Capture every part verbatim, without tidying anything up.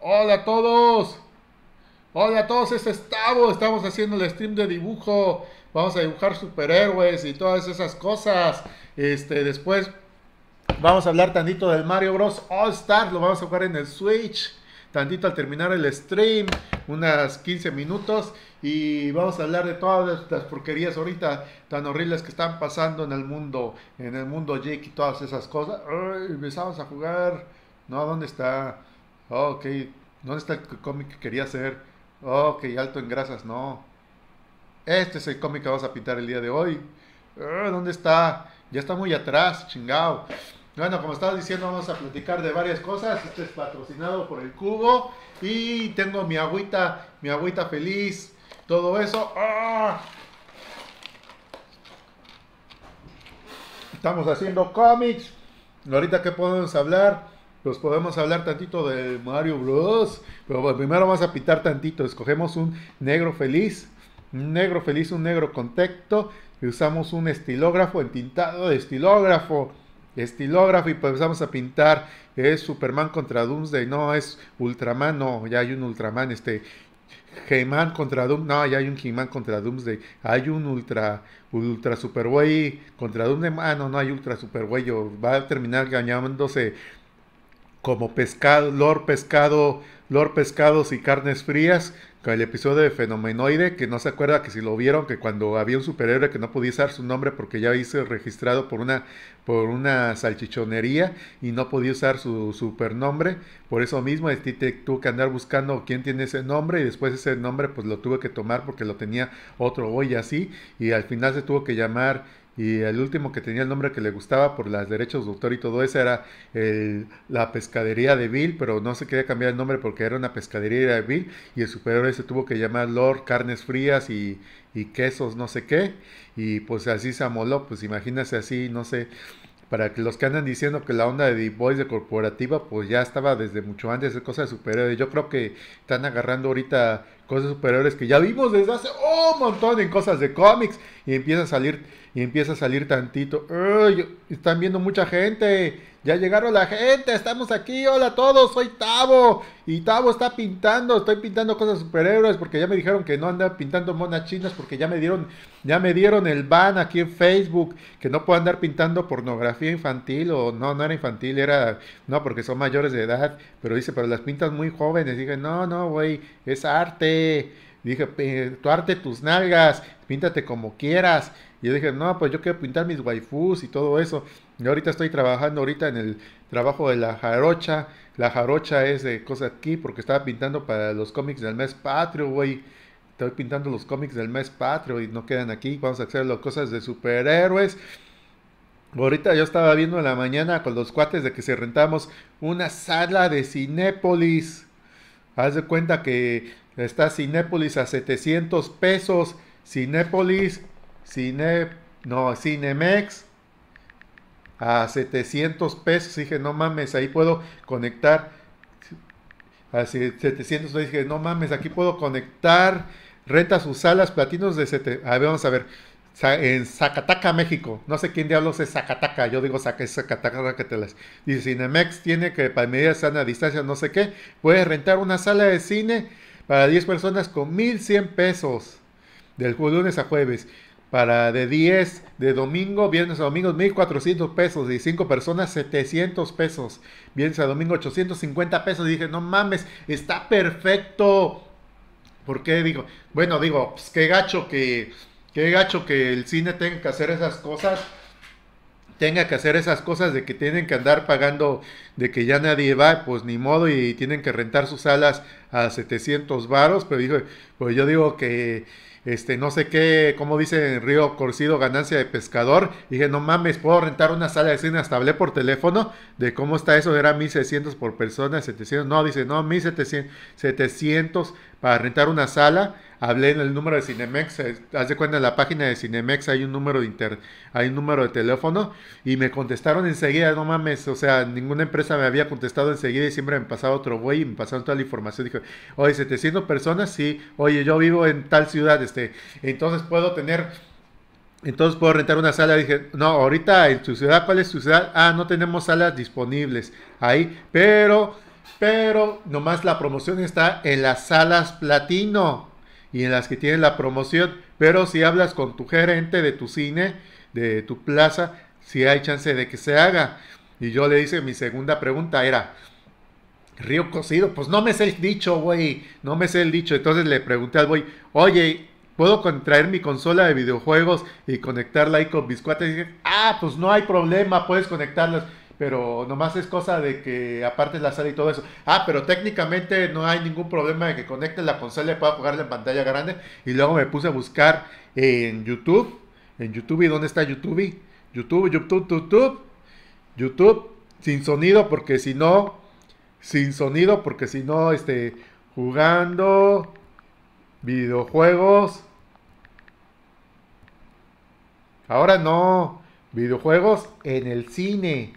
Hola a todos. Hola a todos, este es Tavo. Estamos haciendo el stream de dibujo. Vamos a dibujar superhéroes y todas esas cosas. Este, después vamos a hablar tantito del Mario Bros. All Stars. Lo vamos a jugar en el Switch. Tantito al terminar el stream. Unas quince minutos. Y vamos a hablar de todas las porquerías ahorita tan horribles que están pasando en el mundo. En el mundo Jake y todas esas cosas. Ay, empezamos a jugar. No, ¿dónde está? Oh, ok. ¿Dónde está el cómic que quería hacer? Oh, ok, alto en grasas, no. Este es el cómic que vas a pintar el día de hoy. Ah, ¿dónde está? Ya está muy atrás, chingao. Bueno, como estaba diciendo, vamos a platicar de varias cosas. Este es patrocinado por el Cubo. Y tengo mi agüita, mi agüita feliz. Todo eso. ¡Ah! Estamos haciendo cómics. Ahorita, ¿qué podemos hablar? Pues podemos hablar tantito de Mario Bros. Pero bueno, primero vamos a pintar tantito. Escogemos un negro feliz. Un negro feliz, un negro contexto. Y usamos un estilógrafo, el tintado de estilógrafo. Estilógrafo y pues empezamos a pintar. Es Superman contra Doomsday. No, es Ultraman. No, ya hay un Ultraman. Este. He-Man contra Doom. No, ya hay un He-Man contra Doomsday. Hay un Ultra. Ultra Superboy contra Doomsday. Ah, no, no hay Ultra Superboy. Va a terminar llamándose como pescado, Lord Pescado, Lord Pescados y Carnes Frías, con el episodio de Fenomenoide, que no se acuerda que si lo vieron, que cuando había un superhéroe que no podía usar su nombre porque ya hizo registrado por una, por una salchichonería y no podía usar su supernombre, por eso mismo este, tuvo que andar buscando quién tiene ese nombre y después ese nombre pues lo tuve que tomar porque lo tenía otro güey así y al final se tuvo que llamar. Y el último que tenía el nombre que le gustaba por los derechos de autor y todo eso era el, la pescadería de Bill, pero no se quería cambiar el nombre porque era una pescadería de Bill. Y el superhéroe se tuvo que llamar Lord Carnes Frías y, y Quesos no sé qué. Y pues así se amoló, pues imagínense así, no sé. Para que los que andan diciendo que la onda de The Boys de corporativa, pues ya estaba desde mucho antes de cosas de superhéroes. Yo creo que están agarrando ahorita cosas de superhéroes que ya vimos desde hace un montón en cosas de cómics. Y empieza a salir, y empieza a salir tantito. ¡Uy! Están viendo mucha gente. Ya llegaron la gente, estamos aquí, hola a todos, soy Tavo. Y Tavo está pintando, estoy pintando cosas de superhéroes porque ya me dijeron que no anda pintando monas chinas porque ya me dieron, ya me dieron el ban aquí en Facebook, que no puedo andar pintando pornografía infantil o no, no era infantil, era, no, porque son mayores de edad, pero dice, pero las pintas muy jóvenes. Dije, no, no, güey, es arte. Dije, tu arte, tus nalgas, píntate como quieras. Y yo dije, no, pues yo quiero pintar mis waifus y todo eso. Y ahorita estoy trabajando ahorita en el trabajo de la jarocha. La jarocha es de cosas aquí porque estaba pintando para los cómics del mes patrio, güey. Estoy pintando los cómics del mes patrio y no quedan aquí. Vamos a hacer las cosas de superhéroes. Ahorita yo estaba viendo en la mañana con los cuates de que se rentamos una sala de Cinépolis. Haz de cuenta que está Cinépolis a setecientos pesos. Cinépolis, Cine, no, Cinemex a setecientos pesos. Dije, no mames, ahí puedo conectar. A setecientos, dije, no mames, aquí puedo conectar. Renta sus salas, platinos de setecientos. A ver, vamos a ver. En Zacataca, México. No sé quién diablos es Zacataca. Yo digo Zacataca, que te las. Dice Cinemex tiene que para medidas sana distancia, no sé qué. Puedes rentar una sala de cine para diez personas con mil cien pesos. Del lunes a jueves. Para de diez, de domingo, viernes a domingo, mil cuatrocientos pesos. De cinco personas, setecientos pesos. Viernes a domingo, ochocientos cincuenta pesos. Y dije, no mames, está perfecto. ¿Por qué? Digo, bueno, digo, pues qué gacho que Qué gacho que el cine tenga que hacer esas cosas. Tenga que hacer esas cosas de que tienen que andar pagando, de que ya nadie va, pues ni modo, y tienen que rentar sus salas a setecientos varos. Pero dijo, pues yo digo que, este, no sé qué, como dice en Río Corcido, ganancia de pescador. Dije, no mames, puedo rentar una sala de cine. Hasta hablé por teléfono de cómo está eso, era mil seiscientos por persona, setecientos. No, dice, no, mil setecientos para rentar una sala. Hablé en el número de Cinemex, eh, haz de cuenta en la página de Cinemex hay un número de inter, hay un número de teléfono y me contestaron enseguida, no mames, o sea, ninguna empresa me había contestado enseguida y siempre me pasaba otro güey y me pasaron toda la información. Dije, oye, setecientas personas, sí, oye, yo vivo en tal ciudad, este, entonces puedo tener entonces puedo rentar una sala. Dije, no, ahorita en tu ciudad, ¿cuál es tu ciudad? Ah, no tenemos salas disponibles ahí, pero Pero nomás la promoción está en las salas platino y en las que tienen la promoción. Pero si hablas con tu gerente de tu cine, de tu plaza, si hay chance de que se haga. Y yo le hice mi segunda pregunta, era, río cocido, pues no me sé el dicho, güey, no me sé el dicho. Entonces le pregunté al güey, oye, ¿puedo contraer mi consola de videojuegos y conectarla ahí con mis cuates? Y dije, ah, pues no hay problema, puedes conectarlas. Pero nomás es cosa de que apartes la sala y todo eso. Ah, pero técnicamente no hay ningún problema de que conectes la consola y pueda jugarla en pantalla grande. Y luego me puse a buscar en YouTube. En YouTube, ¿y dónde está YouTube? YouTube, YouTube, YouTube. YouTube, sin sonido, porque si no, sin sonido, porque si no, este, jugando videojuegos. Ahora no, videojuegos en el cine.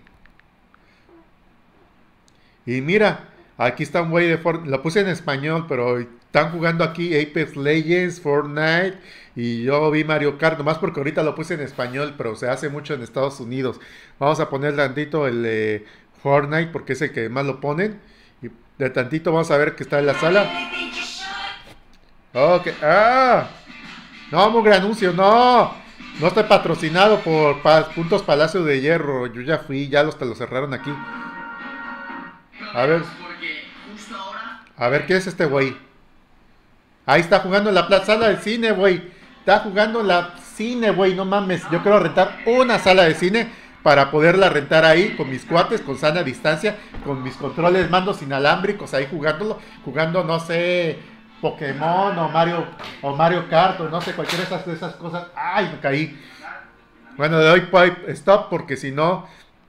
Y mira, aquí está un güey de Fortnite. Lo puse en español, pero están jugando aquí Apex Legends, Fortnite. Y yo vi Mario Kart, nomás porque ahorita lo puse en español, pero se hace mucho en Estados Unidos. Vamos a poner tantito el eh, Fortnite, porque es el que más lo ponen. Y de tantito vamos a ver que está en la sala. Ok, ah, no, mugre anuncio, no. No estoy patrocinado por pa Puntos Palacio de Hierro. Yo ya fui, ya los te lo cerraron aquí. A ver. A ver, ¿qué es este güey? Ahí está jugando en la pla- sala de cine, güey. Está jugando en la cine, güey. No mames. Yo quiero rentar una sala de cine para poderla rentar ahí con mis cuates, con sana distancia, con mis controles, mandos inalámbricos, ahí jugándolo. Jugando, no sé, Pokémon o Mario, o Mario Kart o no sé, cualquiera de esas, de esas cosas. Ay, me caí. Bueno, le doy pipe stop porque si no...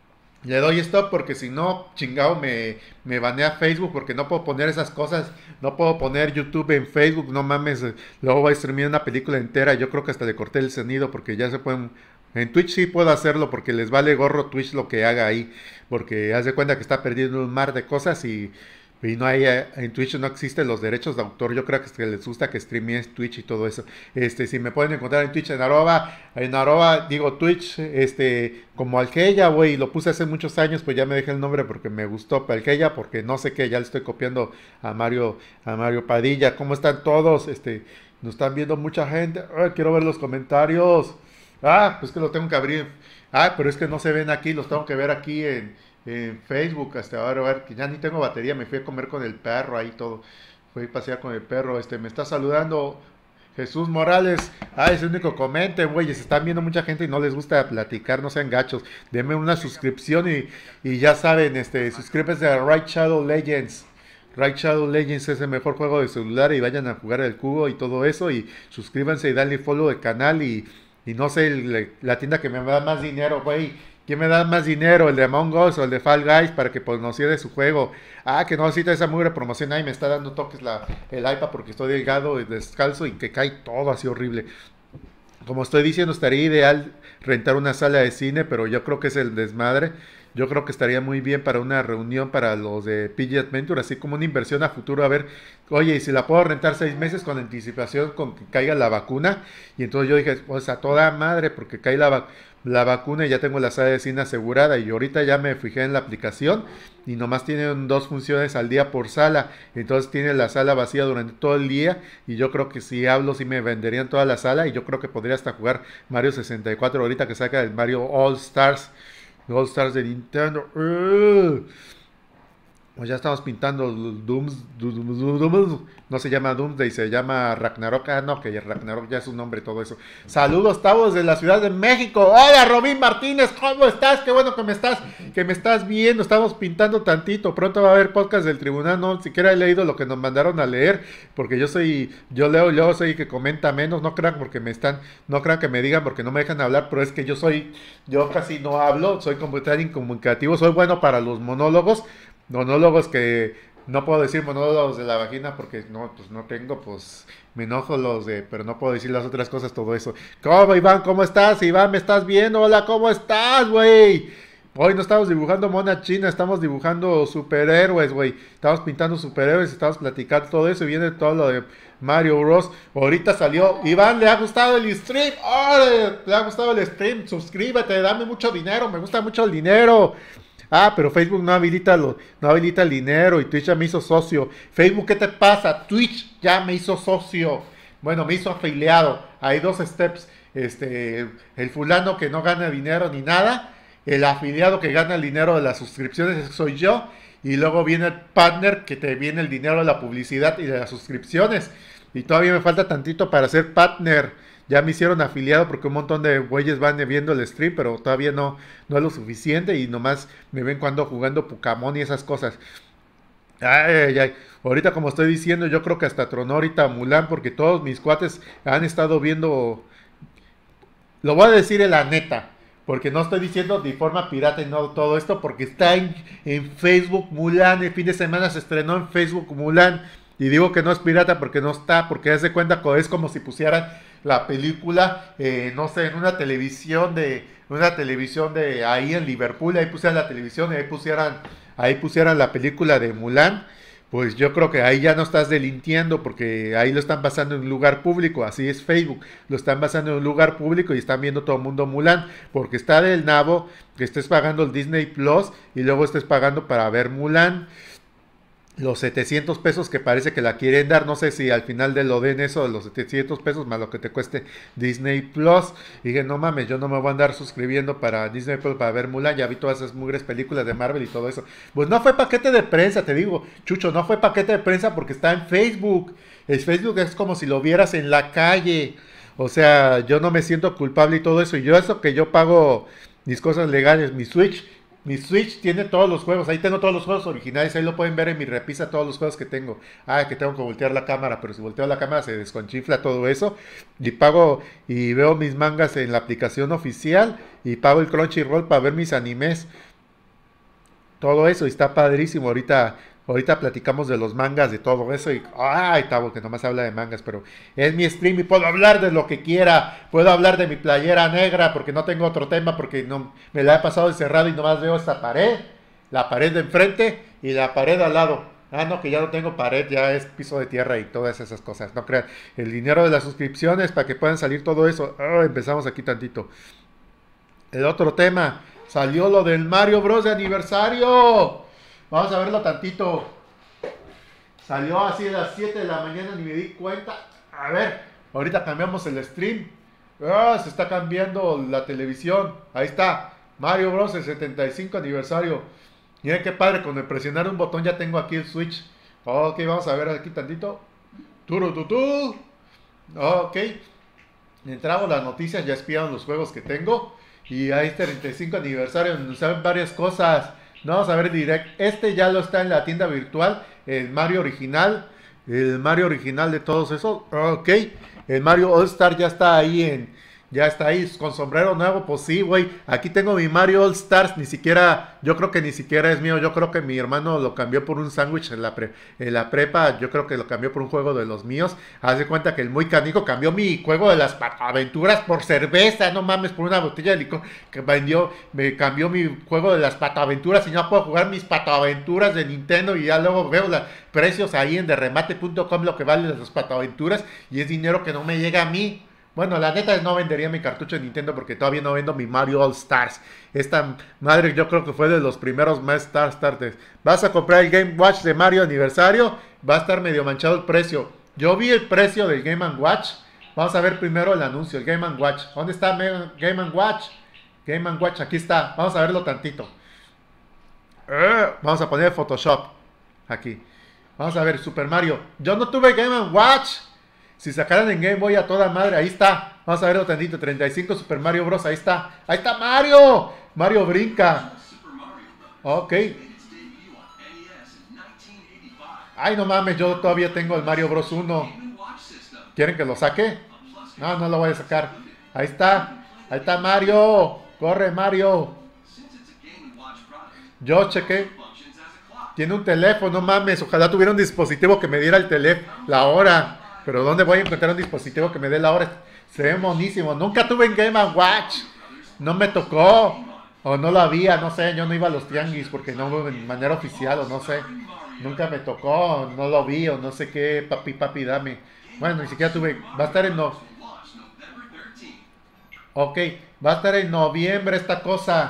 Le doy stop porque si no, chingado, me, me banea Facebook porque no puedo poner esas cosas. No puedo poner YouTube en Facebook, no mames. eh, Luego voy a streamear una película entera. Yo creo que hasta le corté el sonido porque ya se pueden... En Twitch sí puedo hacerlo porque les vale gorro Twitch lo que haga ahí. Porque haz de cuenta que está perdiendo un mar de cosas y, y no hay... eh, En Twitch no existen los derechos de autor. Yo creo que, es que les gusta que streamees Twitch y todo eso. Este, si me pueden encontrar en Twitch, en arroba, en arroba, digo Twitch, este, como Alqueya, güey, lo puse hace muchos años, pues ya me dejé el nombre porque me gustó Alqueya, porque no sé qué, ya le estoy copiando a Mario, a Mario Padilla. ¿Cómo están todos? Este, nos están viendo mucha gente. Ay, quiero ver los comentarios. Ah, pues que lo tengo que abrir. Ah, pero es que no se ven aquí, los tengo que ver aquí en, en Facebook. Hasta ahora, a ver, que ya ni tengo batería, me fui a comer con el perro ahí todo. Fui a pasear con el perro. Este, me está saludando Jesús Morales. Ah, es el único comente, güey. Se están viendo mucha gente y no les gusta platicar, no sean gachos. Denme una suscripción y, y ya saben, este, suscríbanse a Raid Shadow Legends. Raid Shadow Legends es el mejor juego de celular y vayan a jugar el cubo y todo eso. Y suscríbanse y dale follow al canal y, y no sé, el- la tienda que me da más dinero, güey. ¿Quién me da más dinero? ¿El de Among Us o el de Fall Guys para que conociera su juego? Ah, que no necesita esa mugre promoción. Ay, me está dando toques la, el iPad porque estoy delgado y descalzo y que cae todo así horrible. Como estoy diciendo, estaría ideal rentar una sala de cine, pero yo creo que es el desmadre. Yo creo que estaría muy bien para una reunión para los de P G Adventure, así como una inversión a futuro. A ver, oye, y si la puedo rentar seis meses con anticipación, con que caiga la vacuna. Y entonces yo dije, pues a toda madre, porque cae la, va- la vacuna y ya tengo la sala de cine asegurada. Y ahorita ya me fijé en la aplicación y nomás tienen dos funciones al día por sala. Entonces tiene la sala vacía durante todo el día. Y yo creo que si hablo, sí me venderían toda la sala. Y yo creo que podría hasta jugar Mario sesenta y cuatro ahorita que saca el Mario All Stars. All Stars de Nintendo. Ugh. Pues ya estamos pintando Dooms, Dooms- Dooms- no se llama Doomsday, se llama Ragnarok. Ah, no, que Ragnarok ya es un nombre todo eso. Saludos, Tavos de la Ciudad de México. Hola, Robin Martínez, ¿cómo estás? Qué bueno que me estás, que me estás viendo. Estamos pintando tantito. Pronto va a haber podcast del tribunal. No siquiera he leído lo que nos mandaron a leer, porque yo soy, yo leo, yo soy el que comenta menos. No crean porque me están, no crean que me digan porque no me dejan hablar, pero es que yo soy, yo casi no hablo, soy como tan incomunicativo, soy bueno para los monólogos. Monólogos que no puedo decir monólogos de la vagina porque no, pues no tengo, pues me enojo los de, pero no puedo decir las otras cosas, todo eso. ¿Cómo, Iván? ¿Cómo estás? Iván, ¿me estás viendo? Hola, ¿cómo estás, güey? Hoy no estamos dibujando mona china, estamos dibujando superhéroes, güey. Estamos pintando superhéroes, estamos platicando todo eso y viene todo lo de Mario Bros. Ahorita salió, Iván, ¿le ha gustado el stream? ¡Oh! ¿Le ha gustado el stream? Suscríbete, dame mucho dinero, me gusta mucho el dinero. Ah, pero Facebook no habilita, lo, no habilita el dinero y Twitch ya me hizo socio. Facebook, ¿qué te pasa? Twitch ya me hizo socio. Bueno, me hizo afiliado. Hay dos steps. Este, el fulano que no gana dinero ni nada. El afiliado que gana el dinero de las suscripciones, ese soy yo. Y luego viene el partner que te viene el dinero de la publicidad y de las suscripciones. Y todavía me falta tantito para ser partner. Ya me hicieron afiliado porque un montón de güeyes van viendo el stream, pero todavía no, no es lo suficiente y nomás me ven cuando jugando Pokémon y esas cosas. Ay, ay, ay. Ahorita como estoy diciendo, yo creo que hasta tronó ahorita Mulan porque todos mis cuates han estado viendo. Lo voy a decir en la neta, porque no estoy diciendo de forma pirata y no todo esto, porque está en, en Facebook Mulan, el fin de semana se estrenó en Facebook Mulan, y digo que no es pirata porque no está, porque haz de cuenta que es como si pusieran la película, eh, no sé, en una televisión de, una televisión de ahí en Liverpool, ahí pusieran la televisión y ahí pusieran, ahí pusieran la película de Mulan. Pues yo creo que ahí ya no estás delinquiendo porque ahí lo están pasando en un lugar público, así es Facebook, lo están pasando en un lugar público y están viendo todo el mundo Mulan, porque está del nabo que estés pagando el Disney Plus y luego estés pagando para ver Mulan. Los setecientos pesos que parece que la quieren dar, no sé si al final de lo den eso de los setecientos pesos más lo que te cueste Disney Plus. Y dije, no mames, yo no me voy a andar suscribiendo para Disney Plus para ver Mulan, ya vi todas esas mugres películas de Marvel y todo eso. Pues no fue paquete de prensa, te digo, Chucho, no fue paquete de prensa porque está en Facebook. El Facebook es como si lo vieras en la calle. O sea, yo no me siento culpable y todo eso. Y yo eso que yo pago mis cosas legales, mi Switch. Mi Switch tiene todos los juegos, ahí tengo todos los juegos originales, ahí lo pueden ver en mi repisa todos los juegos que tengo. Ah, que tengo que voltear la cámara, pero si volteo la cámara se desconchifla todo eso. Y pago y veo mis mangas en la aplicación oficial y pago el Crunchyroll para ver mis animes. Todo eso y está padrísimo. Ahorita, ahorita platicamos de los mangas, de todo eso. Y, ay, Tavo, que nomás habla de mangas, pero es mi stream y puedo hablar de lo que quiera. Puedo hablar de mi playera negra porque no tengo otro tema, porque no me la he pasado encerrado y nomás veo esta pared, la pared de enfrente y la pared al lado. Ah, no, que ya no tengo pared, ya es piso de tierra y todas esas cosas. No crean. El dinero de las suscripciones para que puedan salir todo eso. Oh, empezamos aquí tantito. El otro tema. Salió lo del Mario Bros. De aniversario. Vamos a verlo tantito. Salió así a las siete de la mañana, ni me di cuenta. A ver, ahorita cambiamos el stream. Ah, se está cambiando la televisión. Ahí está. Mario Bros. El setenta y cinco aniversario. Miren qué padre, con el presionar un botón ya tengo aquí el Switch. Ok, vamos a ver aquí tantito. Turututú. Ok. Entramos las noticias, ya espiaron los juegos que tengo. Y hay treinta y cinco aniversario, donde saben varias cosas. No, vamos a ver direct. Este ya lo está en la tienda virtual. El Mario original. El Mario original de todos esos. Ok. El Mario All Star ya está ahí en. Ya está ahí con sombrero nuevo. Pues sí, güey. Aquí tengo mi Mario All Stars. Ni siquiera. Yo creo que ni siquiera es mío. Yo creo que mi hermano lo cambió por un sándwich en, la pre, en la prepa. Yo creo que lo cambió por un juego de los míos. Haz de cuenta que el muy canijo cambió mi juego de las pataventuras por cerveza. No mames, por una botella de licor. Que vendió. Me cambió mi juego de las pataventuras. Y no puedo jugar mis pataventuras de Nintendo. Y ya luego veo los precios ahí en derremate punto com. Lo que vale las pataventuras. Y es dinero que no me llega a mí. Bueno, la neta no vendería mi cartucho de Nintendo porque todavía no vendo mi Mario All Stars. Esta madre yo creo que fue de los primeros más Star Starters. ¿Vas a comprar el Game Watch de Mario aniversario? Va a estar medio manchado el precio. Yo vi el precio del Game and Watch. Vamos a ver primero el anuncio, el Game and Watch. ¿Dónde está Game and Watch? Game and Watch, aquí está. Vamos a verlo tantito. Vamos a poner Photoshop. Aquí. Vamos a ver, Super Mario. Yo no tuve Game and Watch. Si sacaran en Game Boy a toda madre, ahí está. Vamos a verlo tantito. treinta y cinco Super Mario Bros. Ahí está. Ahí está Mario. Mario brinca. Ok. Ay, no mames, yo todavía tengo el Mario Bros. uno. ¿Quieren que lo saque? No, no lo voy a sacar. Ahí está. Ahí está Mario. Corre, Mario. Yo chequé. Tiene un teléfono, no mames. Ojalá tuviera un dispositivo que me diera el teléfono, la hora. Pero ¿dónde voy a encontrar un dispositivo que me dé la hora? Se ve monísimo. Nunca tuve en Game and Watch. No me tocó. O no lo había, no sé. Yo no iba a los tianguis porque no de manera oficial o no sé. Nunca me tocó. No lo vi o no sé qué. Papi, papi, dame. Bueno, ni siquiera tuve. Va a estar en no. Ok. Va a estar en noviembre esta cosa.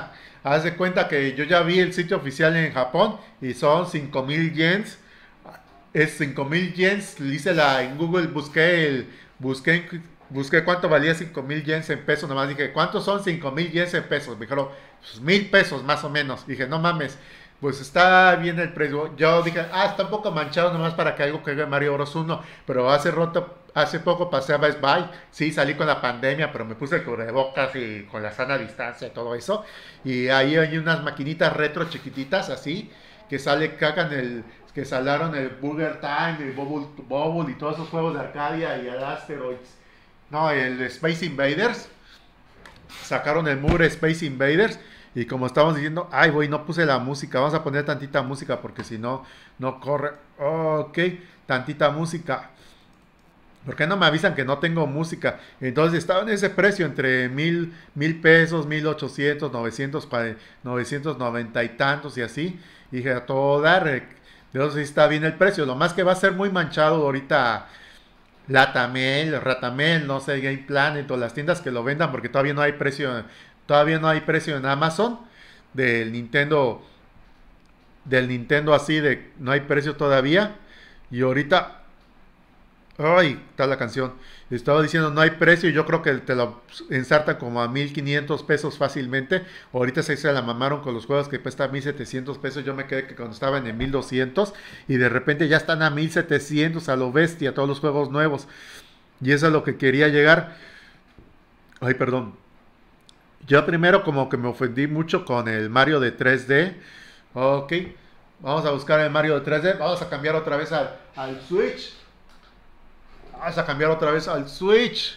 Haz de cuenta que yo ya vi el sitio oficial en Japón y son cinco mil yens. Es cinco mil yens. Hice la en Google, busqué el. Busqué, busqué cuánto valía cinco mil yens en pesos. Nomás dije, ¿cuántos son cinco mil yens en pesos? Me dijeron, pues, mil pesos más o menos. Dije, no mames. Pues está bien el precio. Yo dije, ah, está un poco manchado nomás para que algo que haga Mario Bros uno. Pero hace rato, hace poco pasé a Best Buy. Sí, salí con la pandemia, pero me puse el cubrebocas y con la sana distancia y todo eso. Y ahí hay unas maquinitas retro chiquititas así, que sale, cagan el, que salaron el Burger Time, el Bubble, Bubble y todos esos juegos de Arcadia y el Asteroids. No, el Space Invaders. Sacaron el Mure Space Invaders. Y como estábamos diciendo, ay, güey, no puse la música. Vamos a poner tantita música porque si no, no corre. Oh, ok, tantita música. ¿Por qué no me avisan que no tengo música? Entonces estaba en ese precio entre mil, mil pesos, mil ochocientos, novecientos, novecientos noventa y tantos y así. Y dije, a todo dar. Entonces está bien el precio. Lo más que va a ser muy manchado ahorita. Latamel, Ratamel, no sé, Game Planet o las tiendas que lo vendan porque todavía no hay precio, todavía no hay precio en Amazon del Nintendo, del Nintendo así de no hay precio todavía y ahorita, ay, está la canción, estaba diciendo no hay precio y yo creo que te lo ensartan como a mil quinientos pesos fácilmente. Ahorita se, se la mamaron con los juegos que cuestan mil setecientos pesos. Yo me quedé que cuando estaban en mil doscientos y de repente ya están a mil setecientos a lo bestia todos los juegos nuevos. Y eso es a lo que quería llegar. Ay, perdón. Yo primero como que me ofendí mucho con el Mario de tres D. Ok, vamos a buscar el Mario de tres D. Vamos a cambiar otra vez al, al Switch. Vamos a cambiar otra vez al Switch.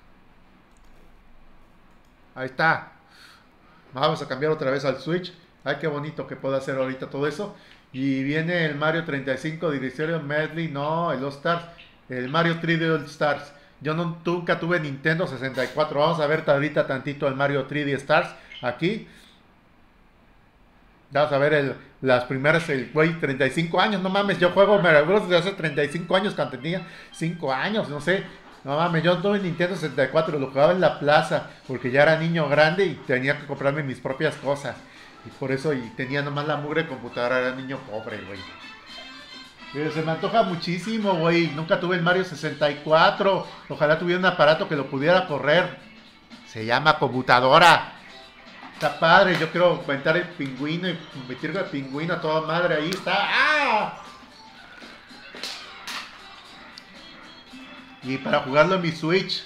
Ahí está. Vamos a cambiar otra vez al Switch. Ay, qué bonito que puedo hacer ahorita todo eso. Y viene el Mario treinta y cinco Division Medley. No, el All Stars. El Mario tres D All Stars. Yo no, nunca tuve Nintendo sesenta y cuatro. Vamos a ver ahorita tantito el Mario tres D Stars. Aquí. Vamos a ver el, las primeras, el güey, treinta y cinco años, no mames, yo juego Mario Bros. Desde hace treinta y cinco años, cuando tenía cinco años, no sé, no mames, yo tuve Nintendo sesenta y cuatro, lo jugaba en la plaza, porque ya era niño grande y tenía que comprarme mis propias cosas, y por eso, y tenía nomás la mugre computadora, era niño pobre, güey. Pero se me antoja muchísimo, güey, nunca tuve el Mario sesenta y cuatro, ojalá tuviera un aparato que lo pudiera correr, se llama computadora. Está padre, yo quiero aventar el pingüino y meter el pingüino a toda madre, ahí está. ¡Ah! Y para jugarlo en mi Switch.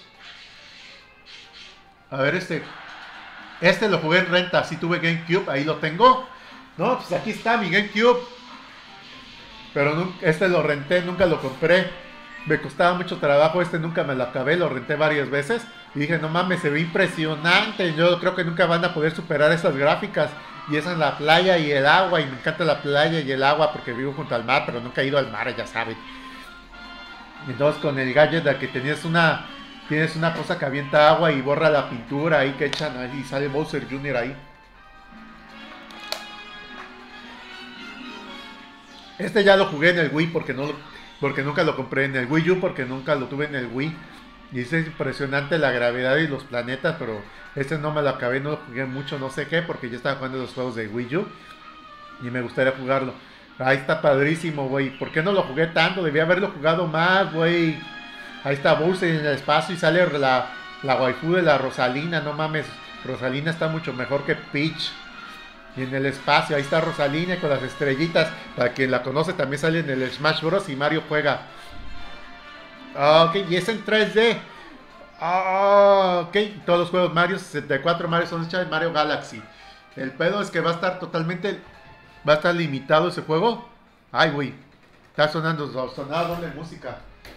A ver este. Este lo jugué en renta, sí tuve GameCube, ahí lo tengo. No, pues aquí está mi GameCube. Pero nunca, este lo renté, nunca lo compré. Me costaba mucho trabajo, este nunca me lo acabé, lo renté varias veces. Y dije, no mames, se ve impresionante. Yo creo que nunca van a poder superar esas gráficas. Y esa es la playa y el agua. Y me encanta la playa y el agua porque vivo junto al mar, pero nunca he ido al mar, ya saben. Entonces con el gadget de que tenías una, tienes una cosa que avienta agua y borra la pintura ahí que echan ahí y sale Bowser junior ahí. Este ya lo jugué en el Wii porque no porque nunca lo compré en el Wii U porque nunca lo tuve en el Wii. Y es impresionante la gravedad y los planetas, pero este no me lo acabé, no lo jugué mucho, no sé qué, porque ya estaba jugando los juegos de Wii U y me gustaría jugarlo. Ahí está padrísimo, güey. ¿Por qué no lo jugué tanto? Debía haberlo jugado más, güey. Ahí está Bowser en el espacio y sale la, la waifu de la Rosalina, no mames. Rosalina está mucho mejor que Peach. Y en el espacio, ahí está Rosalina con las estrellitas. Para quien la conoce, también sale en el Smash Bros. Y Mario juega. Ok, y es en tres D. Ah, ok, todos los juegos Mario sesenta y cuatro, Mario Sunshine, Mario Galaxy. El pedo es que va a estar totalmente, va a estar limitado ese juego. Ay, güey, está sonando, sonando doble música.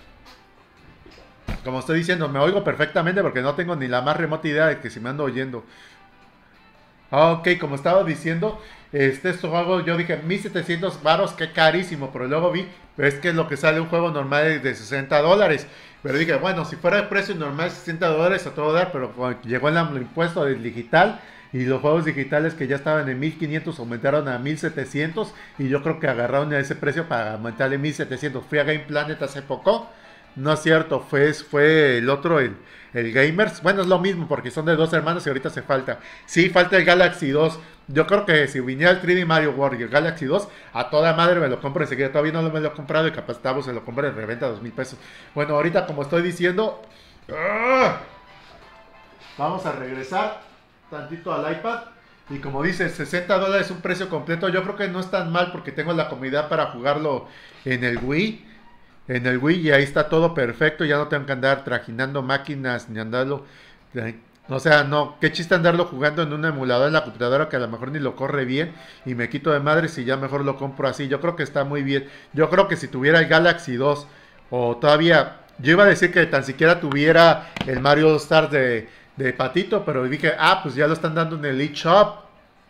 Como estoy diciendo, me oigo perfectamente porque no tengo ni la más remota idea de que si me ando oyendo. Ok, como estaba diciendo, este juego yo dije mil setecientos varos, qué carísimo, pero luego vi, es que es lo que sale un juego normal de sesenta dólares. Pero dije, bueno, si fuera el precio normal sesenta dólares a todo dar, pero llegó el impuesto del digital y los juegos digitales que ya estaban en mil quinientos aumentaron a mil setecientos y yo creo que agarraron a ese precio para aumentarle mil setecientos. Fui a Game Planet hace poco No es cierto, fue, fue el otro, el, el Gamers. Bueno, es lo mismo porque son de dos hermanos y ahorita se falta. Sí, falta el Galaxy dos. Yo creo que si viniera el tres D Mario World y el Galaxy dos, a toda madre me lo compro enseguida. Todavía no lo me lo he comprado y capaz Tavo se lo compra en reventa a dos mil pesos. Bueno, ahorita como estoy diciendo, ¡ah! Vamos a regresar tantito al iPad. Y como dice, sesenta dólares un precio completo. Yo creo que no es tan mal porque tengo la comodidad para jugarlo en el Wii. En el Wii y ahí está todo perfecto. Ya no tengo que andar trajinando máquinas ni andarlo. O sea, no, qué chiste andarlo jugando en un emulador en la computadora que a lo mejor ni lo corre bien. Y me quito de madre si ya mejor lo compro así. Yo creo que está muy bien. Yo creo que si tuviera el Galaxy dos o todavía... Yo iba a decir que tan siquiera tuviera el Mario All Stars de, de Patito, pero dije, ah, pues ya lo están dando en el eShop.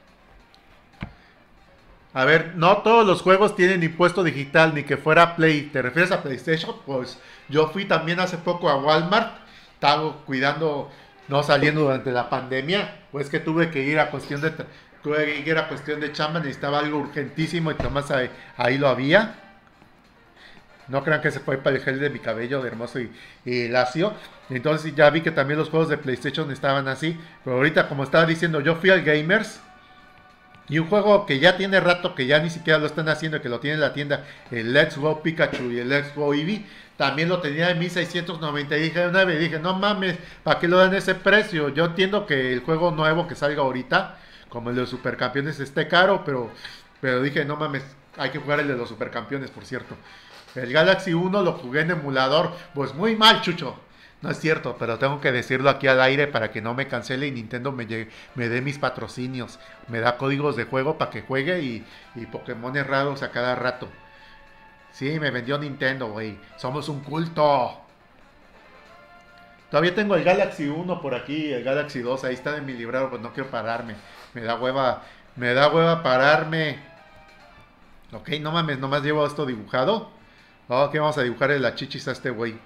A ver, no todos los juegos tienen impuesto digital, ni que fuera Play. ¿Te refieres a PlayStation? Pues yo fui también hace poco a Walmart. Estaba cuidando, no saliendo durante la pandemia. Pues que tuve que ir a cuestión de, tuve que ir a cuestión de chamba. Necesitaba algo urgentísimo y nomás ahí, ahí lo había. No crean que se fue para el gel de mi cabello de hermoso y, y lacio. Entonces ya vi que también los juegos de PlayStation estaban así. Pero ahorita, como estaba diciendo, yo fui al Gamers. Y un juego que ya tiene rato, que ya ni siquiera lo están haciendo, que lo tiene en la tienda, el Let's Go Pikachu y el Let's Go Eevee, también lo tenía en mil seiscientos noventa y dije, una vez, dije, no mames, ¿para qué lo dan ese precio? Yo entiendo que el juego nuevo que salga ahorita, como el de los Supercampeones, esté caro, pero, pero dije, no mames, hay que jugar el de los Supercampeones, por cierto. El Galaxy uno lo jugué en emulador, pues muy mal, Chucho. No es cierto, pero tengo que decirlo aquí al aire para que no me cancele y Nintendo me, llegue, me dé mis patrocinios. Me da códigos de juego para que juegue y, y Pokémon raros a cada rato. Sí, me vendió Nintendo, güey. Somos un culto. Todavía tengo el Galaxy uno por aquí, el Galaxy dos. Ahí está en mi librero, pues no quiero pararme. Me da hueva, me da hueva pararme. Ok, no mames, nomás llevo esto dibujado. Ok, vamos a dibujarle las chichis a este güey.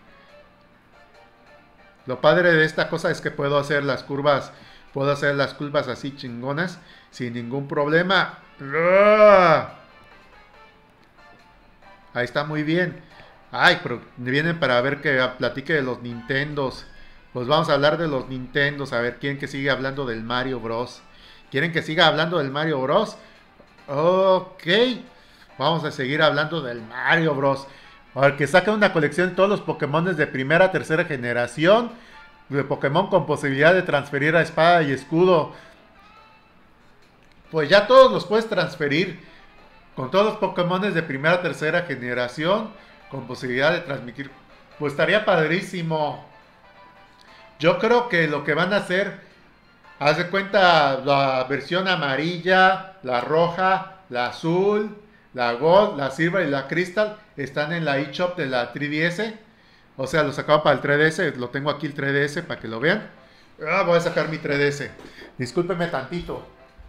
Lo padre de esta cosa es que puedo hacer las curvas, puedo hacer las curvas así chingonas, sin ningún problema. Ahí está muy bien. Ay, pero vienen para ver que platique de los Nintendos. Pues vamos a hablar de los Nintendos, a ver, ¿quieren que siga hablando del Mario Bros? ¿Quieren que siga hablando del Mario Bros? Ok, vamos a seguir hablando del Mario Bros. A ver, que saca una colección de todos los Pokémon de primera a tercera generación. De Pokémon con posibilidad de transferir a espada y escudo. Pues ya todos los puedes transferir. Con todos los Pokémon de primera a tercera generación. Con posibilidad de transmitir. Pues estaría padrísimo. Yo creo que lo que van a hacer. Haz de cuenta la versión amarilla, la roja, la azul, la Gold, la Silver y la Crystal están en la eShop de la tres D S. O sea, lo sacaba para el tres D S. Lo tengo aquí el tres D S para que lo vean. Ah, voy a sacar mi tres D S. Discúlpenme tantito.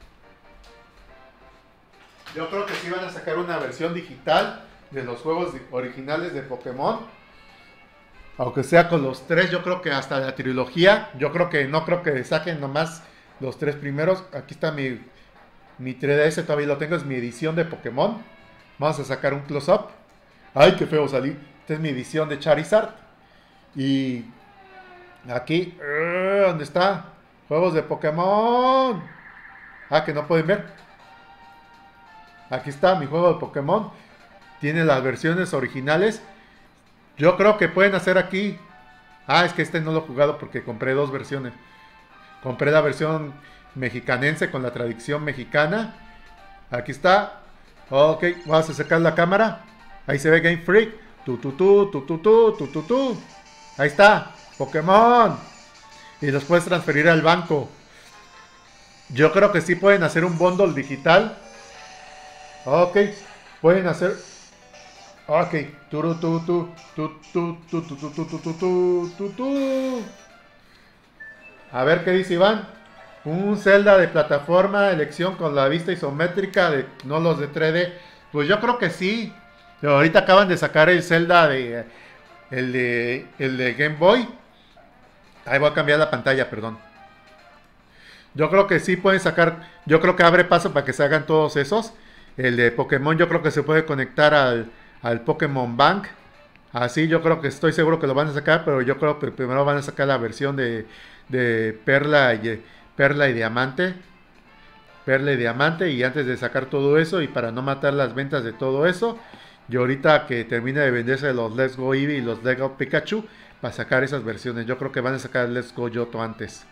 Yo creo que sí van a sacar una versión digital de los juegos originales de Pokémon. Aunque sea con los tres, yo creo que hasta la trilogía. Yo creo que no creo que saquen nomás los tres primeros. Aquí está mi, mi tres D S, todavía lo tengo, es mi edición de Pokémon. Vamos a sacar un close-up. Ay, qué feo salí. Esta es mi edición de Charizard. Y aquí, uh, ¿dónde está? Juegos de Pokémon. Ah, que no pueden ver. Aquí está mi juego de Pokémon. Tiene las versiones originales. Yo creo que pueden hacer aquí. Ah, es que este no lo he jugado porque compré dos versiones. Compré la versión mexicanense con la tradición mexicana. Aquí está. Ok, vamos a sacar la cámara. Ahí se ve Game Freak. Tu tu tu tu tu tu tu tu tu. Ahí está. Pokémon. Y los puedes transferir al banco. Yo creo que sí pueden hacer un bundle digital. Ok. Pueden hacer. Ok. Tu tu tu tu tu tu tu tu tu tu tu tu tu. A ver qué dice Iván. Un Zelda de plataforma, elección con la vista isométrica, de, no los de tres D. Pues yo creo que sí. Pero ahorita acaban de sacar el Zelda de el de el de Game Boy. Ahí voy a cambiar la pantalla, perdón. Yo creo que sí pueden sacar. Yo creo que abre paso para que se hagan todos esos. El de Pokémon yo creo que se puede conectar al, al Pokémon Bank. Así yo creo que estoy seguro que lo van a sacar, pero yo creo que primero van a sacar la versión de, de Perla y Perla y Diamante. Perla y Diamante, y antes de sacar todo eso y para no matar las ventas de todo eso, y ahorita que termine de venderse los Let's Go Eevee y los Let's Go Pikachu, para sacar esas versiones. Yo creo que van a sacar el Let's Go Yoto antes.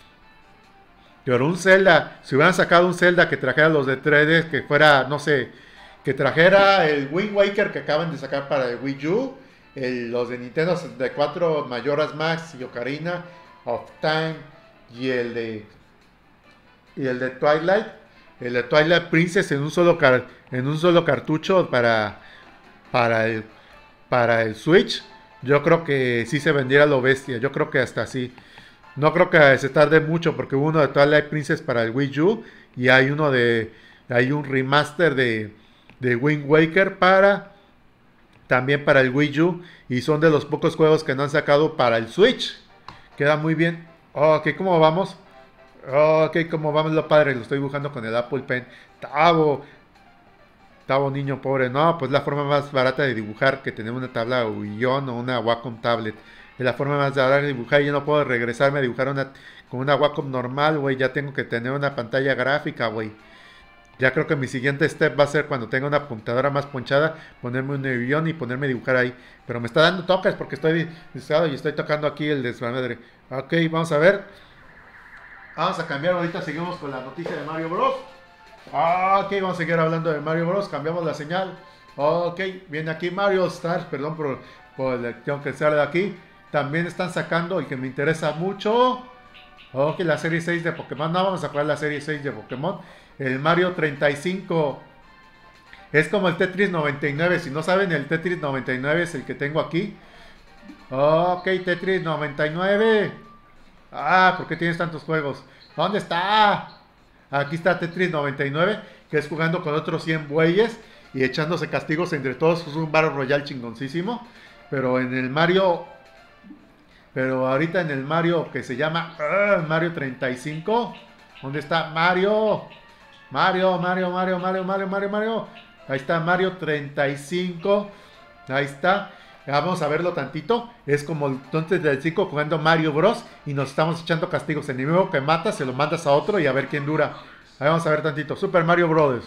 Pero un Zelda, si hubieran sacado un Zelda que trajera los de tres D, que fuera, no sé, que trajera el Wind Waker que acaban de sacar para el Wii U, el- los de Nintendo sesenta y cuatro, Majora's Max y Ocarina of Time, y el de y el de Twilight, el de Twilight Princess en un solo car- en un solo cartucho para para el para el Switch, yo creo que sí se vendiera lo bestia. Yo creo que hasta así. No creo que se tarde mucho porque hubo uno de Twilight Princess para el Wii U y hay uno de hay un remaster de de Wind Waker para también para el Wii U y son de los pocos juegos que no han sacado para el Switch. Queda muy bien. Oh, ok, ¿cómo vamos? Oh, ok, ¿cómo vamos? Lo padre, lo estoy dibujando con el Apple Pen. Tavo, Tavo niño pobre. No, pues la forma más barata de dibujar que tener una tabla guión o una Wacom tablet. Es la forma más barata de dibujar. Yo no puedo regresarme a dibujar una, con una Wacom normal, güey. Ya tengo que tener una pantalla gráfica, güey. Ya creo que mi siguiente step va a ser cuando tenga una apuntadora más ponchada, ponerme un guión y ponerme a dibujar ahí. Pero me está dando toques porque estoy distraído y estoy tocando aquí el desmadre. Ok, vamos a ver. Vamos a cambiar, ahorita seguimos con la noticia de Mario Bros. Ah, ok, vamos a seguir hablando de Mario Bros. Cambiamos la señal. Ok, viene aquí Mario Stars, perdón por, por el tengo que estar de aquí. También están sacando el que me interesa mucho. Ok, la serie seis de Pokémon. No, vamos a jugar la serie seis de Pokémon. El Mario treinta y cinco. Es como el Tetris noventa y nueve. Si no saben, el Tetris noventa y nueve es el que tengo aquí. Ok, Tetris noventa y nueve. Ah, ¿por qué tienes tantos juegos? ¿Dónde está? Aquí está Tetris noventa y nueve, que es jugando con otros cien bueyes y echándose castigos entre todos. Es un Battle Royale chingoncísimo. Pero en el Mario, pero ahorita en el Mario que se llama uh, Mario treinta y cinco. ¿Dónde está Mario? Mario, Mario, Mario, Mario, Mario, Mario, Mario. Ahí está Mario treinta y cinco. Ahí está. Vamos a verlo tantito. Es como entonces del cinco jugando Mario Bros. Y nos estamos echando castigos. El enemigo que mata se lo mandas a otro y a ver quién dura. Ahí vamos a ver tantito. Super Mario Bros.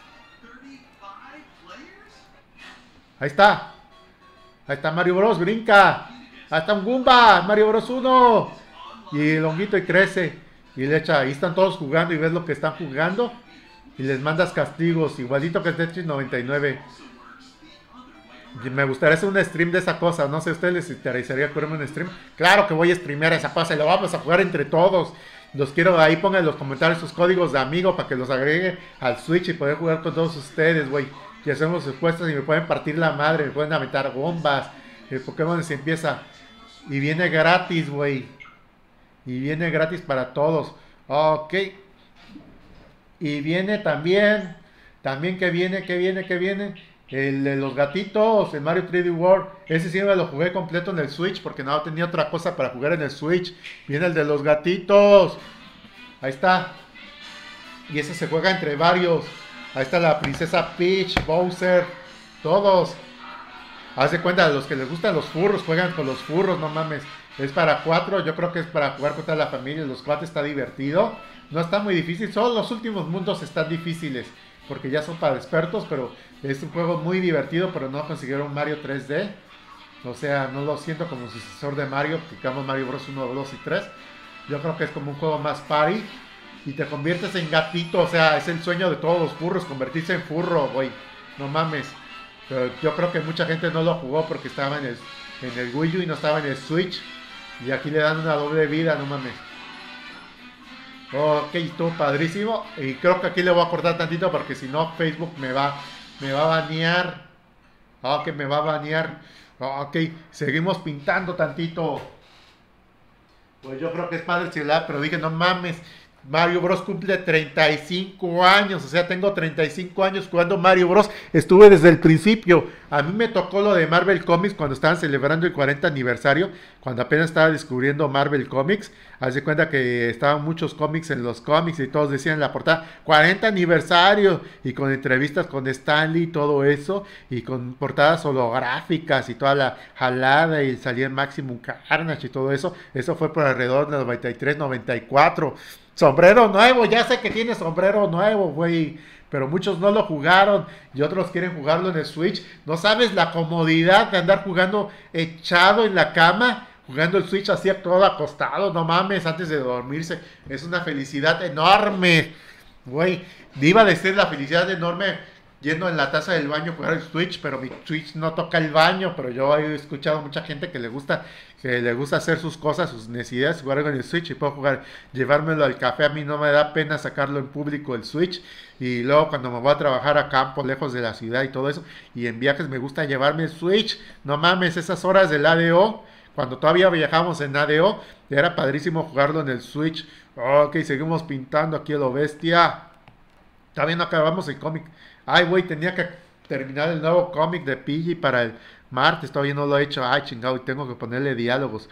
Ahí está. Ahí está Mario Bros. Brinca. Ahí está un Goomba. Mario Bros uno. Y el honguito y crece. Y le echa. Ahí están todos jugando y ves lo que están jugando. Y les mandas castigos. Igualito que el Tetris noventa y nueve. Me gustaría hacer un stream de esa cosa. No sé, ¿a ustedes les interesaría correrme un stream? Claro que voy a streamear esa cosa y lo vamos a jugar entre todos. Los quiero ahí, pongan en los comentarios sus códigos de amigo para que los agregue al Switch y poder jugar con todos ustedes, güey. Y hacemos respuestas y me pueden partir la madre, me pueden aventar bombas. El Pokémon se empieza. Y viene gratis, güey. Y viene gratis para todos. Ok. Y viene también. También que viene, que viene, que viene. El de los gatitos, el Mario tres D World. Ese sí me lo jugué completo en el Switch porque no tenía otra cosa para jugar en el Switch. Viene el de los gatitos. Ahí está. Y ese se juega entre varios. Ahí está la princesa Peach, Bowser, todos. Haz de cuenta, los que les gustan los furros, juegan con los furros, no mames. Es para cuatro, yo creo que es para jugar contra la familia. Los cuatro está divertido. No está muy difícil, solo los últimos mundos están difíciles. Porque ya son para expertos, pero es un juego muy divertido, pero no consiguieron Mario tres D. O sea, no lo siento como sucesor de Mario, digamos Mario Bros uno, dos y tres. Yo creo que es como un juego más party. Y te conviertes en gatito, o sea, es el sueño de todos los furros, convertirse en furro, güey. No mames. Pero yo creo que mucha gente no lo jugó porque estaba en el, en el Wii U y no estaba en el Switch. Y aquí le dan una doble vida, no mames. Ok, estuvo padrísimo. Y creo que aquí le voy a cortar tantito porque si no Facebook me va, me va a banear. Ok, me va a banear. Ok, seguimos pintando tantito. Pues yo creo que es padre celular, pero dije, no mames. Mario Bros cumple treinta y cinco años, o sea, tengo treinta y cinco años jugando Mario Bros. Estuve desde el principio. A mí me tocó lo de Marvel Comics cuando estaban celebrando el cuarenta aniversario, cuando apenas estaba descubriendo Marvel Comics. Haz de cuenta que estaban muchos cómics en los cómics y todos decían en la portada cuarenta aniversario y con entrevistas con Stanley y todo eso y con portadas holográficas y toda la jalada y salía el Maximum Carnage y todo eso. Eso fue por alrededor de noventa y tres, noventa y cuatro. Sombrero nuevo, ya sé que tiene sombrero nuevo, güey. Pero muchos no lo jugaron y otros quieren jugarlo en el Switch. No sabes la comodidad de andar jugando echado en la cama, jugando el Switch así todo acostado, no mames, antes de dormirse. Es una felicidad enorme, güey. Iba a decir la felicidad enorme yendo en la taza del baño a jugar el Switch, pero mi Switch no toca el baño. Pero yo he escuchado mucha gente que le gusta que le gusta hacer sus cosas, sus necesidades, jugar con el Switch y puedo jugar, llevármelo al café. A mí no me da pena sacarlo en público el Switch. Y luego cuando me voy a trabajar a campo, lejos de la ciudad y todo eso, y en viajes me gusta llevarme el Switch. No mames, esas horas del A D O, cuando todavía viajamos en A D O, era padrísimo jugarlo en el Switch. Ok, seguimos pintando aquí a lo bestia. Todavía no acabamos el cómic. Ay, güey, tenía que terminar el nuevo cómic de Pidgey para el martes. Todavía no lo he hecho. Ay, chingado, y tengo que ponerle diálogos.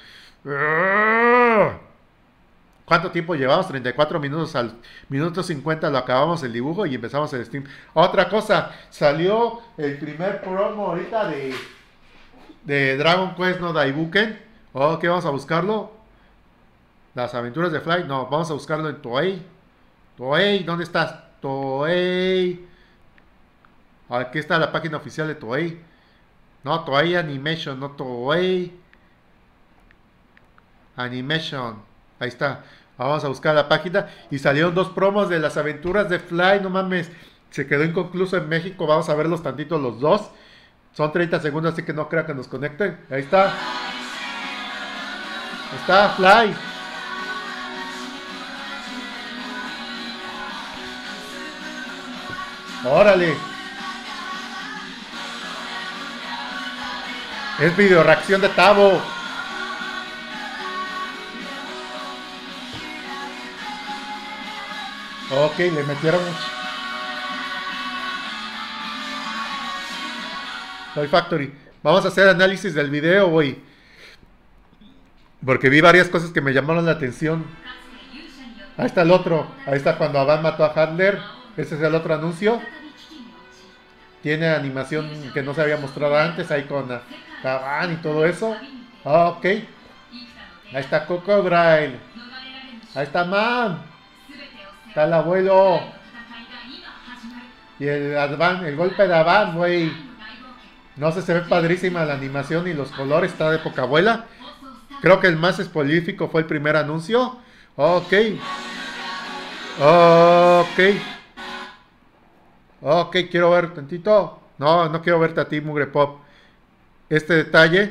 ¿Cuánto tiempo llevamos? treinta y cuatro minutos. Al minuto cincuenta lo acabamos el dibujo y empezamos el stream. Otra cosa, salió el primer promo ahorita de, de Dragon Quest no Daibuken. Ok, vamos a buscarlo. Las aventuras de Fly. No, vamos a buscarlo en Toei. Toei, ¿dónde estás? Toei. Aquí está la página oficial de Toei. No, Toei Animation, no Toei Animation. Ahí está. Vamos a buscar la página. Y salieron dos promos de las aventuras de Fly. No mames. Se quedó inconcluso en México. Vamos a verlos tantito los dos. Son treinta segundos, así que no crean que nos conecten. Ahí está. Está Fly. Órale. Es video reacción de Tavo. Ok, le metieron Toy Factory. Vamos a hacer análisis del video, güey. Porque vi varias cosas que me llamaron la atención. Ahí está el otro. Ahí está cuando Avan mató a Handler. Ese es el otro anuncio. Tiene animación que no se había mostrado antes. Ahí con Avan y todo eso. Ok. Ahí está Crocodile. Ahí está Man. Está el abuelo. Y el Advan, el golpe de Avan, güey. No sé, se ve padrísima la animación y los colores. Está de poca abuela. Creo que el más espolífico fue el primer anuncio. Ok. Ok. Ok, quiero ver tantito. No, no quiero verte a ti, Mugre Pop. Este detalle.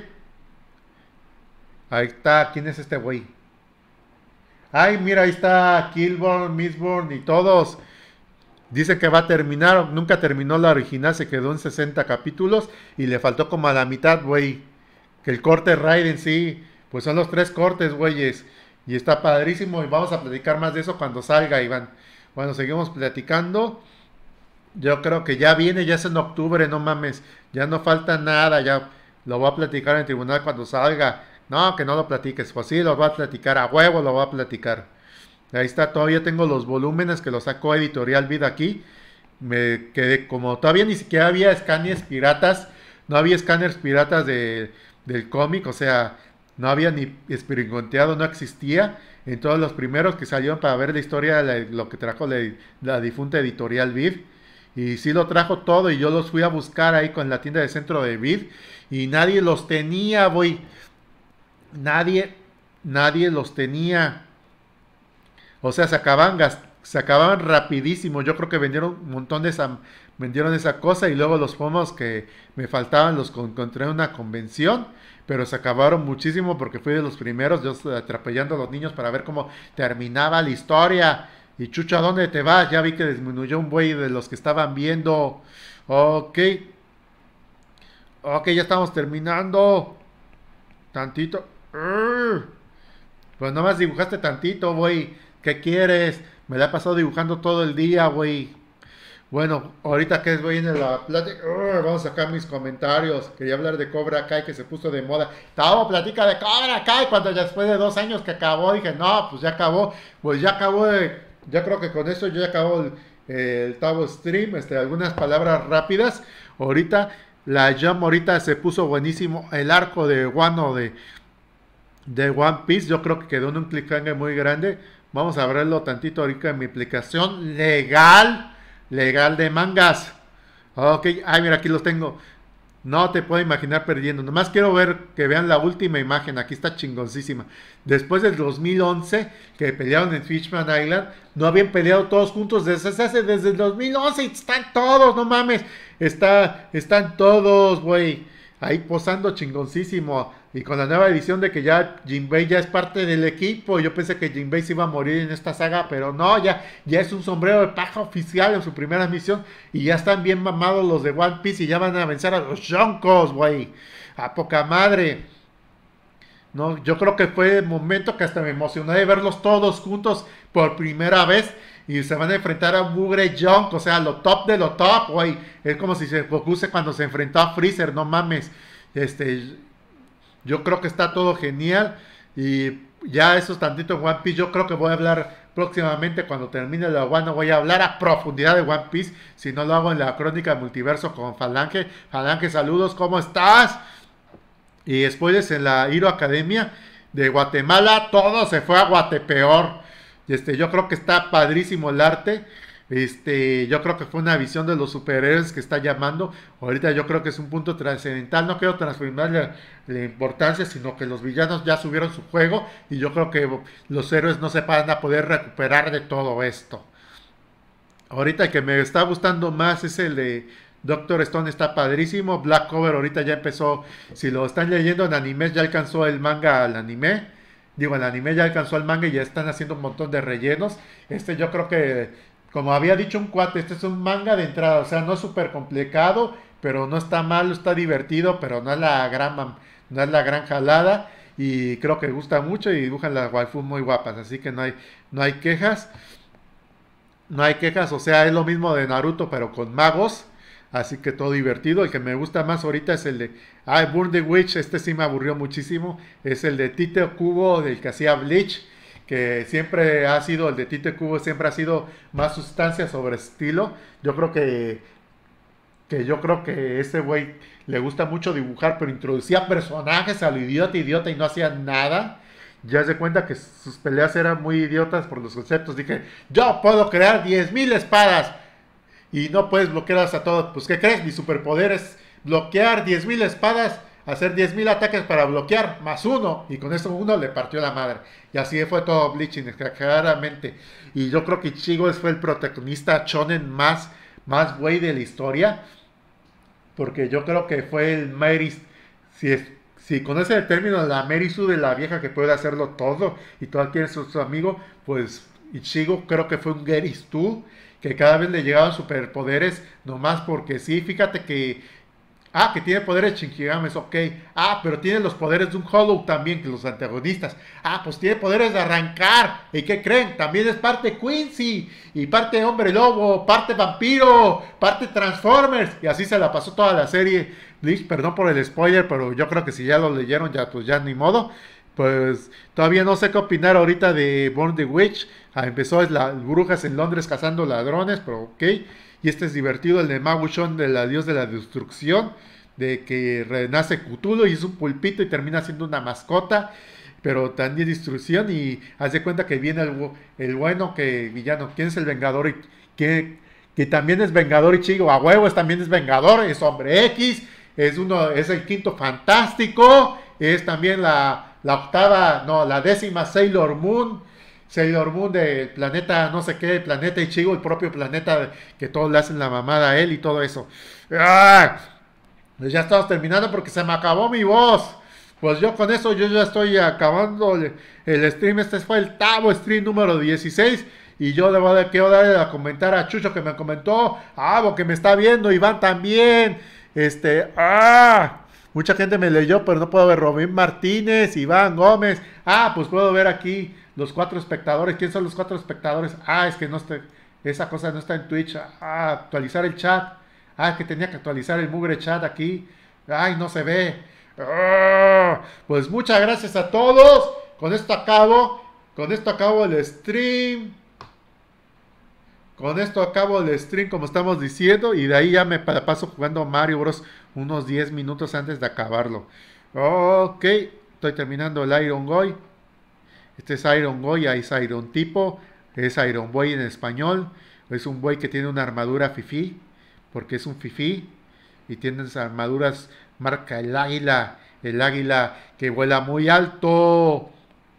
Ahí está. ¿Quién es este güey? Ay, mira, ahí está Killborn, Mistborn y todos. Dice que va a terminar. Nunca terminó la original. Se quedó en sesenta capítulos. Y le faltó como a la mitad, güey. Que el corte Raiden, sí. Pues son los tres cortes, güeyes. Y está padrísimo. Y vamos a platicar más de eso cuando salga, Iván. Bueno, seguimos platicando. Yo creo que ya viene. Ya es en octubre, no mames. Ya no falta nada. Ya lo voy a platicar en tribunal cuando salga. No, que no lo platiques. Pues sí, lo voy a platicar. A huevo lo voy a platicar. Ahí está, todavía tengo los volúmenes que los sacó Editorial Vid aquí. Me quedé como todavía ni siquiera había escáneres piratas. No había escáneres piratas de, del cómic. O sea, no había ni espirigonteado, no existía. En todos los primeros que salieron para ver la historia de la, lo que trajo la, la difunta Editorial Vid. Y sí lo trajo todo y yo los fui a buscar ahí con la tienda de centro de Vid. Y nadie los tenía, voy. Nadie, nadie los tenía. O sea, se acababan, se acababan rapidísimo. Yo creo que vendieron un montón de esa, vendieron esa cosa y luego los pomos que me faltaban los encontré en una convención, pero se acabaron muchísimo porque fui de los primeros, yo atropellando a los niños para ver cómo terminaba la historia. Y Chucho, ¿a dónde te vas? Ya vi que disminuyó un buey de los que estaban viendo. Ok. Ok, ya estamos terminando. Tantito. Pues nomás dibujaste tantito, güey. ¿Qué quieres? Me la he pasado dibujando todo el día, güey. Bueno, ahorita que voy en la plática, uh, vamos a sacar mis comentarios. Quería hablar de Cobra Kai que se puso de moda. Tavo, platica de Cobra Kai. Cuando ya después de dos años que acabó, dije, no, pues ya acabó. Pues ya acabó. De, ya creo que con eso yo ya acabó el, el Tavo Stream. Este, algunas palabras rápidas. Ahorita, la Jump ahorita se puso buenísimo. El arco de Wano de, de One Piece. Yo creo que quedó en un cliffhanger muy grande. Vamos a verlo tantito ahorita en mi aplicación legal. Legal de mangas. Ok, ay, mira, aquí los tengo. No te puedo imaginar perdiendo. Nomás quiero ver que vean la última imagen. Aquí está chingoncísima. Después del dos mil once, que pelearon en Fishman Island, no habían peleado todos juntos desde, desde, desde el dos mil once. Y están todos, no mames. Está, están todos, güey. Ahí posando chingoncísimo. Y con la nueva edición de que ya Jinbei ya es parte del equipo. Yo pensé que Jinbei se iba a morir en esta saga, pero no, ya, ya es un sombrero de paja oficial en su primera misión. Y ya están bien mamados los de One Piece y ya van a vencer a los Yonkos, güey. A poca madre. No, yo creo que fue el momento que hasta me emocioné de verlos todos juntos por primera vez. Y se van a enfrentar a un Mugre Junk, o sea, lo top de lo top, güey. Es como si se Goku cuando se enfrentó a Freezer, no mames. Este, yo creo que está todo genial. Y ya esos tantitos en One Piece, yo creo que voy a hablar próximamente cuando termine la One. Voy a hablar a profundidad de One Piece. Si no lo hago en la crónica multiverso con Falange. Falange, saludos, ¿cómo estás? Y spoilers en la Hero Academia de Guatemala. Todo se fue a Guatepeor. Este, yo creo que está padrísimo el arte. Este, yo creo que fue una visión de los superhéroes que está llamando. Ahorita yo creo que es un punto trascendental. No quiero transformar la, la importancia, sino que los villanos ya subieron su juego. Y yo creo que los héroes no se van a poder recuperar de todo esto. Ahorita el que me está gustando más es el de Doctor Stone, está padrísimo. Black Cover ahorita ya empezó. Si lo están leyendo en anime, ya alcanzó el manga al anime. Digo, el anime ya alcanzó el manga y ya están haciendo un montón de rellenos. Este yo creo que, como había dicho un cuate, este es un manga de entrada. O sea, no es súper complicado, pero no está malo, está divertido, pero no es la gran, no es la gran jalada. Y creo que gusta mucho y dibujan las waifus muy guapas. Así que no hay, no hay quejas. No hay quejas, o sea, es lo mismo de Naruto, pero con magos. Así que todo divertido. El que me gusta más ahorita es el de Ah, Burn the Witch. Este sí me aburrió muchísimo. Es el de Tite Kubo, del que hacía Bleach. Que siempre ha sido, el de Tite Kubo siempre ha sido más sustancia sobre estilo. Yo creo que que yo creo que ese güey le gusta mucho dibujar, pero introducía personajes a lo idiota, idiota y no hacía nada. Ya se cuenta que sus peleas eran muy idiotas por los conceptos. Dije, yo puedo crear diez mil espadas y no puedes bloquearlas a todos. Pues, ¿qué crees? Mi superpoder es bloquear diez mil espadas, hacer diez mil ataques para bloquear, más uno. Y con eso uno le partió la madre. Y así fue todo Bleaching, claramente. Y yo creo que Ichigo fue el protagonista shonen más, más güey de la historia. Porque yo creo que fue el Meris. Si, es, si conoce el término la Merisu de la vieja que puede hacerlo todo y todo tiene su, su amigo, pues Ichigo creo que fue un Geris tú, que cada vez le llegaban superpoderes nomás porque sí. Fíjate que ah, que tiene poderes Shinkigames, ok. Ah, pero tiene los poderes de un Hollow también, que los antagonistas. Ah, pues tiene poderes de arrancar. ¿Y qué creen? También es parte Quincy, y parte Hombre Lobo, parte Vampiro, parte Transformers. Y así se la pasó toda la serie. Bleach, perdón por el spoiler, pero yo creo que si ya lo leyeron, ya pues ya ni modo. Pues todavía no sé qué opinar ahorita de Born the Witch. Ah, empezó es la brujas en Londres cazando ladrones, pero ok. Y este es divertido, el de Magushon, de la dios de la destrucción, de que renace Cthulhu y es un pulpito y termina siendo una mascota, pero también destrucción. Y hace cuenta que viene el, el bueno, que villano, ¿quién es el vengador? Y que, que también es vengador Ichigo, a huevos también es vengador, es Hombre X, es uno, es el quinto fantástico, es también la, la octava, no, la décima Sailor Moon. Sailor Moon del planeta, no sé qué, planeta Ichigo, el propio planeta que todos le hacen la mamada a él y todo eso. ¡Ah! Pues ya estamos terminando porque se me acabó mi voz. Pues yo con eso yo ya estoy acabando el, el stream. Este fue el Tavo Stream número dieciséis. Y yo le voy a, quiero darle a comentar a Chucho que me comentó. Ah, porque me está viendo. Iván también. Este, ah. Mucha gente me leyó, pero no puedo ver. Robin Martínez, Iván Gómez. Ah, pues puedo ver aquí los cuatro espectadores. ¿Quién son los cuatro espectadores? Ah, es que no está, esa cosa no está en Twitch. Ah, actualizar el chat. Ah, es que tenía que actualizar el mugre chat aquí. Ay, no se ve. Ah, pues muchas gracias a todos. Con esto acabo. Con esto acabo el stream. Con esto acabo el stream, como estamos diciendo. Y de ahí ya me paso jugando Mario Bros. Unos diez minutos antes de acabarlo. Ok. Estoy terminando el Iron Boy. Este es Iron Boy. Ahí es Iron Tipo. Es Iron Boy en español. Es un boy que tiene una armadura fifí. Porque es un fifí. Y tiene esas armaduras marca el águila. El águila que vuela muy alto.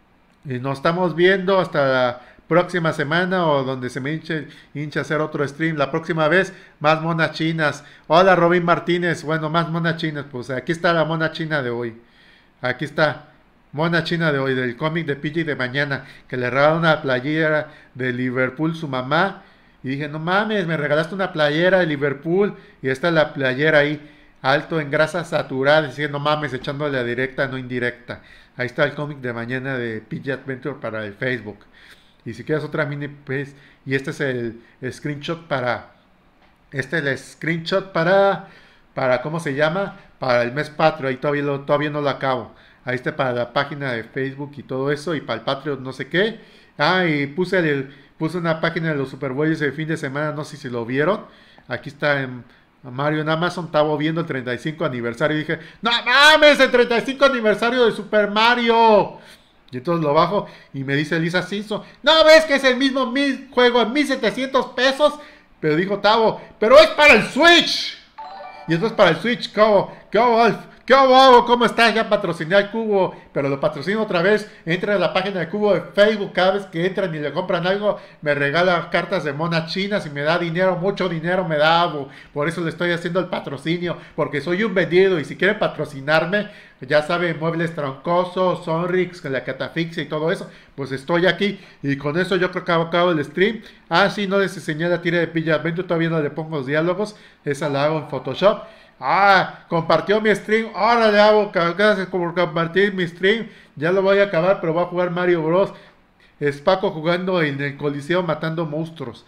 Y nos estamos viendo hasta la próxima semana o donde se me hinche, hinche hacer otro stream. La próxima vez, más monas chinas. Hola Robin Martínez. Bueno, más monas chinas. Pues aquí está la mona china de hoy. Aquí está. Mona china de hoy, del cómic de P J de mañana. Que le regalaron una playera de Liverpool su mamá. Y dije, no mames, me regalaste una playera de Liverpool. Y esta es la playera ahí. Alto en grasa saturada. Diciendo, no mames, echándole a directa, no indirecta. Ahí está el cómic de mañana de P J Adventure para el Facebook. Y si quieres otra mini, pues, y este es el, el screenshot para, este es el screenshot para, para, ¿cómo se llama? Para el mes Patreon, ahí todavía, lo, todavía no lo acabo. Ahí está para la página de Facebook y todo eso, y para el Patreon no sé qué. Ah, y puse, el, puse una página de los Superboys el fin de semana, no sé si lo vieron. Aquí está en Mario en Amazon, estaba viendo el treinta y cinco aniversario y dije, ¡no mames, el treinta y cinco aniversario de Super Mario! Y entonces lo bajo y me dice Lisa Simpson, ¿no ves que es el mismo mil juego en mil setecientos pesos? Pero dijo Tavo, pero es para el Switch. Y entonces para el Switch, ¿cómo? ¿Qué hago, Alf? ¿Qué hago? ¿Cómo estás? Ya patrociné al Cubo, pero lo patrocino otra vez. Entra a la página de Cubo de Facebook. Cada vez que entran y le compran algo, me regala cartas de monas chinas y me da dinero, mucho dinero me da. Por eso le estoy haciendo el patrocinio, porque soy un vendido. Y si quieren patrocinarme, ya saben, Muebles Troncosos, Sonrix, la Catafixia y todo eso, pues estoy aquí. Y con eso yo creo que acabo el stream. Ah, sí, no les enseñé la tira de P J Adventure, todavía no le pongo los diálogos. Esa la hago en Photoshop. Ah, compartió mi stream. Ahora le hago, gracias por compartir mi stream. Ya lo voy a acabar, pero voy a jugar Mario Bros. Es Paco jugando en el Coliseo matando monstruos.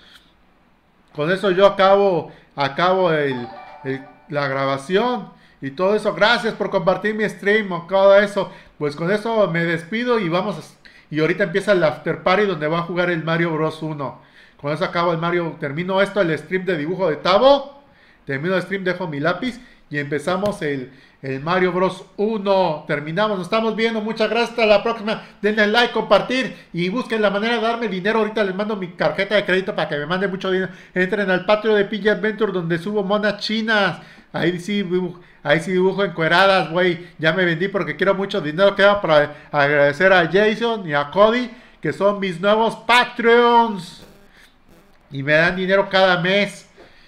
Con eso yo acabo, acabo el, el, la grabación y todo eso. Gracias por compartir mi stream o todo eso. Pues con eso me despido y vamos a, y ahorita empieza el after party donde voy a jugar el Mario Bros. uno. Con eso acabo el Mario. Termino esto, el stream de dibujo de Tavo. Termino el stream, dejo mi lápiz y empezamos el, el Mario Bros. uno. Terminamos, nos estamos viendo. Muchas gracias, hasta la próxima. Denle like, compartir y busquen la manera de darme dinero. Ahorita les mando mi tarjeta de crédito para que me mande mucho dinero. Entren al Patreon de P J Adventure donde subo monas chinas. Ahí sí dibujo, ahí sí dibujo encueradas, güey. Ya me vendí porque quiero mucho dinero. Queda para agradecer a Jason y a Cody, que son mis nuevos Patreons. Y me dan dinero cada mes.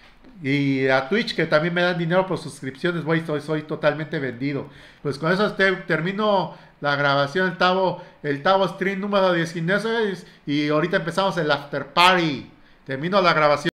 Y a Twitch, que también me dan dinero por suscripciones, güey, soy, soy totalmente vendido. Pues con eso te, termino la grabación, el Tavo, el Tavo Stream número diecinueve, y ahorita empezamos el After Party. Termino la grabación.